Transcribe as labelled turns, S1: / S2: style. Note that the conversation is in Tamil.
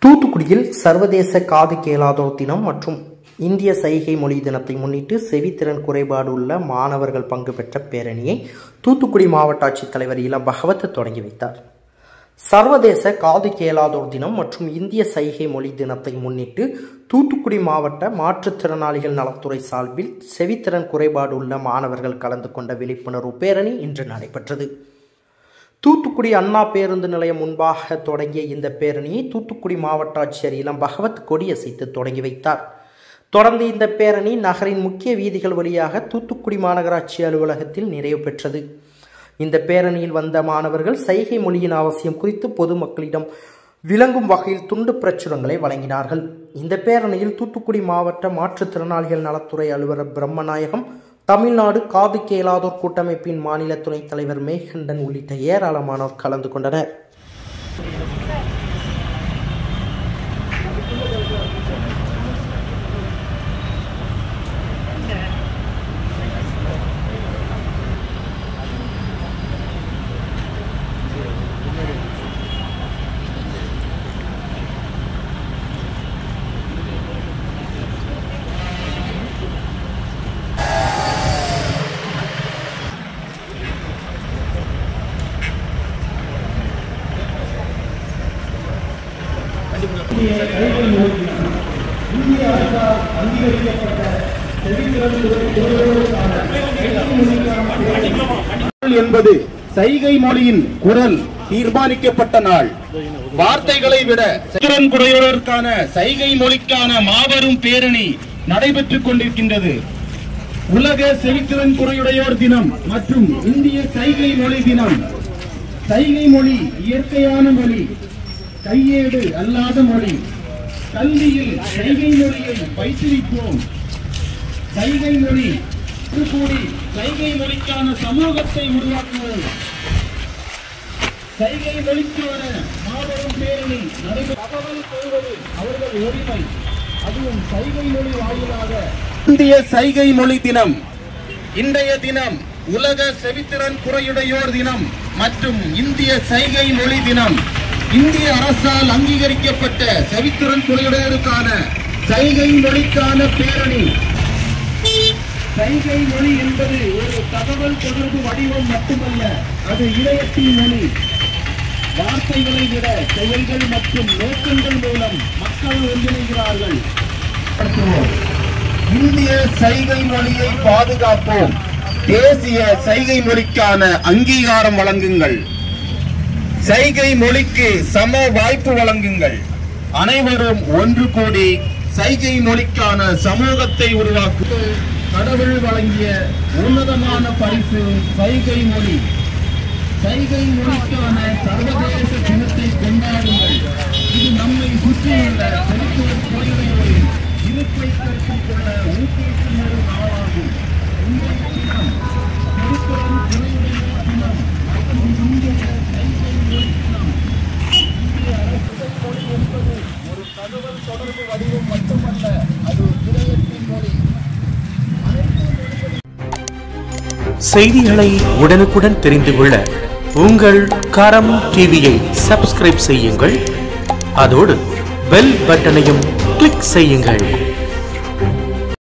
S1: தூத்துக்குடியில் சர்வதேச காது கேளாதோர் தினம் மற்றும் இந்திய சைகை மொழி தினத்தை முன்னிட்டு செவித்திறன் குறைபாடு உள்ள மாணவர்கள் பங்கு பெற்ற பேரணியை தூத்துக்குடி மாவட்ட ஆட்சித்தலைவர் இளம் பகவத் தொடங்கி வைத்தார். சர்வதேச காது கேளாதோர் தினம் மற்றும் இந்திய சைகை மொழி தினத்தை முன்னிட்டு தூத்துக்குடி மாவட்ட மாற்றுத்திறனாளிகள் நலத்துறை சார்பில் செவித்திறன் குறைபாடு உள்ள மாணவர்கள் கலந்து கொண்ட விழிப்புணர்வு பேரணி இன்று நடைபெற்றது. தூத்துக்குடி அண்ணா பேருந்து நிலையம் முன்பாக தொடங்கிய இந்த பேரணியை தூத்துக்குடி மாவட்ட ஆட்சியர் இளம் பகவத் கொடியசைத்து தொடங்கி வைத்தார். தொடர்ந்து இந்த பேரணி நகரின் முக்கிய வீதிகள் வழியாக தூத்துக்குடி மாநகராட்சி அலுவலகத்தில் நிறைவு பெற்றது. இந்த பேரணியில் வந்த மாணவர்கள் சைகை மொழியின் அவசியம் குறித்து பொதுமக்களிடம் விளங்கும் வகையில் துண்டு பிரச்சுரங்களை வழங்கினார்கள். இந்த பேரணியில் தூத்துக்குடி மாவட்ட மாற்றுத்திறனாளிகள் நலத்துறை அலுவலர் பிரம்மநாயகம், தமிழ்நாடு காது கேளாதோர் கூட்டமைப்பின் மாநில துணைத் தலைவர் மேகண்டன் உள்ளிட்ட ஏராளமானோர் கலந்து கொண்டனர்.
S2: இந்திய அரசால் அங்கீகரிக்கப்பட்ட என்பது சைகை மொழியின் குரல் தீர்மானிக்கப்பட்ட நாள். வார்த்தைகளை விட செவித்திறன் குறையோருக்கான சைகை மொழிக்கான மாபெரும் பேரணி நடைபெற்றுக் கொண்டிருக்கின்றது. உலக செவித்திறன் குறையுடையோர் தினம் மற்றும் இந்திய சைகை மொழி தினம். சைகை மொழி இயற்கையான மொழி, கையேடு அல்லாத மொழி. கல்வியில் சைகை மொழியை பயிற்றுவிப்போம். சைகை மொழி கூடி சைகை மொழிக்கான சமூகத்தை உருவாக்குவோம். சைகை மொழிக்கான மாபெரும் பேரணி தகவல் கொள்வது அவர்கள் உரிமை, அதுவும் சைகை மொழி வாயிலாக. இந்திய சைகை மொழி தினம். இன்றைய தினம் உலக செவித்திறன் குறையுடையோர் தினம் மற்றும் இந்திய சைகை மொழி தினம். இந்திய அரசால் அங்கீகரிக்கப்பட்ட செவித்திறன் குறையுடையோருக்கான சைகை மொழிக்கான பேரணி. சைகை மொழி என்பது ஒரு தகவல் தொடர்பு வடிவம் மட்டுமல்ல, அது இதயத்தின் மொழி. வார்த்தைகளை விட செயல்கள் மற்றும் நோக்கங்கள் மூலம் மக்கள் ஒன்றிணைகிறார்கள். இந்திய சைகை மொழியை பாதுகாப்போம். தேசிய சைகை மொழிக்கான அங்கீகாரம் வழங்குங்கள். சைகை மொழிக்கு சம வாய்ப்பு வழங்குங்கள். அனைவரும் ஒன்று கூடி சைகை மொழிக்கான சமூகத்தை உருவாக்கு. கடவுள் வழங்கிய உன்னதமான பரிசு சைகை மொழி. சைகை மொழிக்கான சர்வதேச தினத்தை கொண்டாடுங்கள். இது நம்மை சுற்றியுள்ள செவித்திறன் குறையுடையோரின் இருப்பை கருத்தில் கொள்ள ஊக்குவிக்கும் ஒரு நாளாகும். இந்த தினம் செவித்திறன் குறையுடையோர் தினம் மற்றும் இந்திய சைகை மொழி தினம். இந்திய அரசு மொழி என்பது ஒரு தகவல் தொடர்பு வடிவம் மட்டுமல்ல, அது இதயத்தின் மொழி.
S3: செய்திகளை உடனுக்குடன் தெரிந்து கொள்ள உங்கள் கரம் டிவியை சப்ஸ்கிரைப் செய்யுங்கள். அதோடு பெல் பட்டனையும் கிளிக் செய்யுங்கள்.